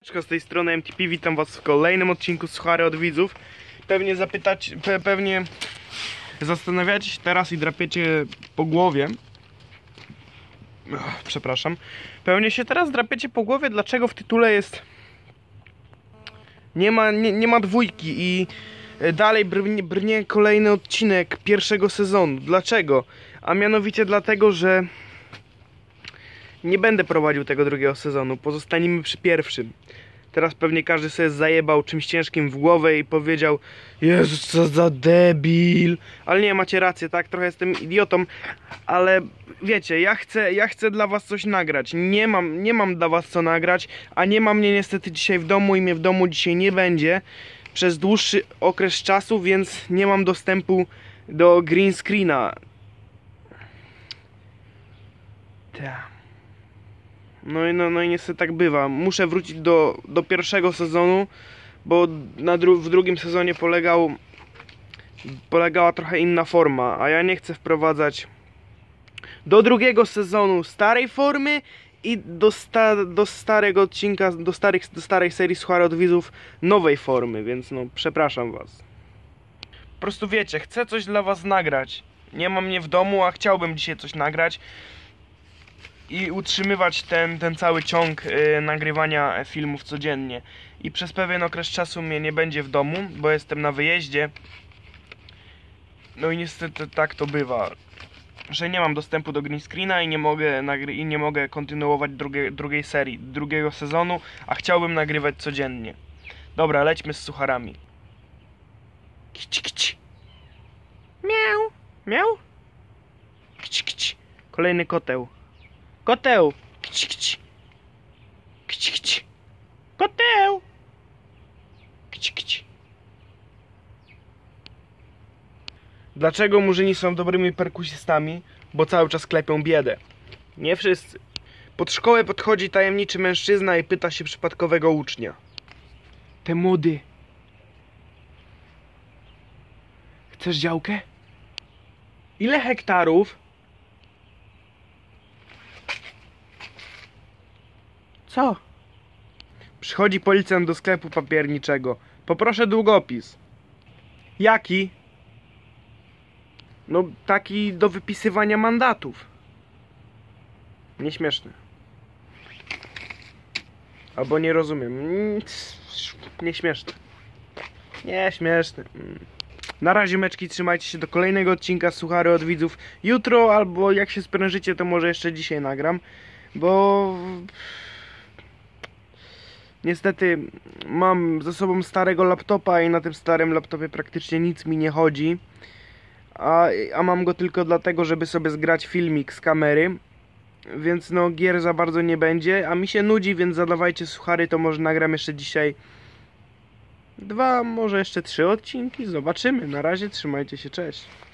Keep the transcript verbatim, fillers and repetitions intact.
Z tej strony M T P, witam was w kolejnym odcinku Suchary od widzów. Pewnie zapytać, pe, pewnie zastanawiacie się teraz i drapiecie po głowie. Ach, przepraszam. Pewnie się teraz drapiecie po głowie, dlaczego w tytule jest nie ma, nie, nie ma dwójki i dalej brnie, brnie kolejny odcinek pierwszego sezonu. Dlaczego? A mianowicie dlatego, że nie będę prowadził tego drugiego sezonu, pozostaniemy przy pierwszym. Teraz pewnie każdy sobie zajebał czymś ciężkim w głowę i powiedział: Jezus, co za debil. Ale nie, macie rację, tak, trochę jestem idiotą, ale wiecie, ja chcę, ja chcę dla was coś nagrać. Nie mam, nie mam dla was co nagrać, a nie ma mnie niestety dzisiaj w domu i mnie w domu dzisiaj nie będzie przez dłuższy okres czasu, więc nie mam dostępu do green screena. Ta. No i, no, no i niestety tak bywa. Muszę wrócić do, do pierwszego sezonu, bo na dru w drugim sezonie polegał, polegała trochę inna forma, a ja nie chcę wprowadzać do drugiego sezonu starej formy i do, sta do starego odcinka, do, starych, do starej serii Suchary od widzów nowej formy, więc no przepraszam was. Po prostu wiecie, chcę coś dla was nagrać. Nie mam mnie w domu, a chciałbym dzisiaj coś nagrać i utrzymywać ten, ten cały ciąg y, nagrywania filmów codziennie. I przez pewien okres czasu mnie nie będzie w domu, bo jestem na wyjeździe. No i niestety tak to bywa, że nie mam dostępu do green screena i nie mogę, nagry i nie mogę kontynuować drugie, drugiej serii, drugiego sezonu, a chciałbym nagrywać codziennie. Dobra, lećmy z sucharami. Kici, kici. Miau, miau. Kici, kici. Kolejny koteł. Koteł! Kici, kici. Kici, kici. Koteł! Kici, kici. Dlaczego murzyni są dobrymi perkusistami? Bo cały czas klepią biedę. Nie wszyscy. Pod szkołę podchodzi tajemniczy mężczyzna i pyta się przypadkowego ucznia: Te młody, chcesz działkę? Ile hektarów? Co? Przychodzi policjant do sklepu papierniczego. Poproszę długopis. Jaki? No taki do wypisywania mandatów. Nieśmieszne. Albo nie rozumiem. Nieśmieszne. Nieśmieszne. Na razie, meczki, trzymajcie się do kolejnego odcinka Suchary od widzów. Jutro, albo jak się sprężycie, to może jeszcze dzisiaj nagram. Bo niestety mam ze sobą starego laptopa i na tym starym laptopie praktycznie nic mi nie chodzi. A, a mam go tylko dlatego, żeby sobie zgrać filmik z kamery. Więc no gier za bardzo nie będzie, a mi się nudzi, więc zadawajcie suchary, to może nagram jeszcze dzisiaj dwa, może jeszcze trzy odcinki. Zobaczymy. Na razie trzymajcie się, cześć.